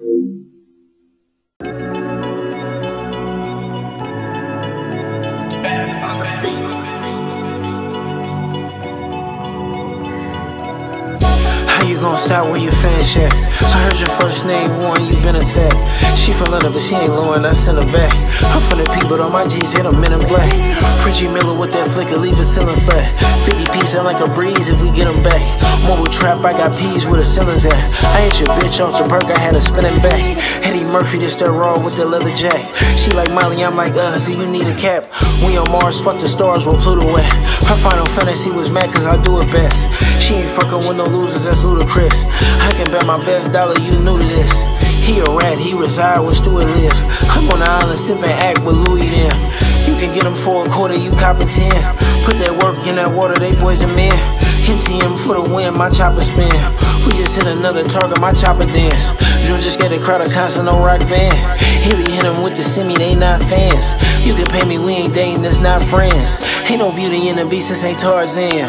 How you gonna stop when you finish it? I heard your first name, one, you been a set. She from London, but she ain't Lauren, I send her back. I'm from the people, on my G's, hit them men in black. Pretty Miller with that flicker, leave it ceiling flat. 50 piece sound like a breeze if we get them back. Mobile trap, I got peas where the ceiling's at. I hit your bitch off the perk, I had her spinning back. Eddie Murphy, this that raw with the leather jack. She like Molly, I'm like, do you need a cap? We on Mars, fuck the stars, where Pluto at? Her final fantasy was mad cause I do it best. She ain't fucking with no losers, that's ludicrous. I can bet my best dollar you new to this. He a rat, he reside where Stewart live. I'm on the island sipping act with Louis them. You can get him for a quarter, you copping 10. Put that work in that water, they boys and men. MTM for the win, my chopper spin. We just hit another target, my chopper dance. Drew just get a crowd of constant, no rock band. Hilly hit him with the semi, they not fans. You can pay me, we ain't dating, that's not friends. Ain't no beauty in the beast, this ain't Tarzan.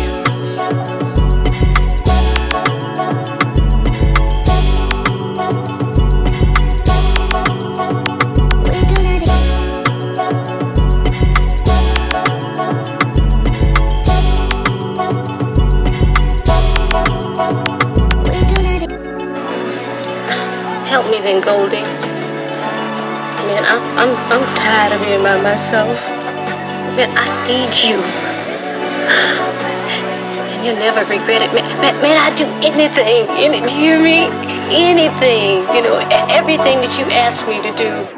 Help me then, Goldie. Man, I'm tired of being by myself. Man, I need you. And you'll never regret it. Man, I'd do anything. Do you hear me? Anything. You know, everything that you asked me to do.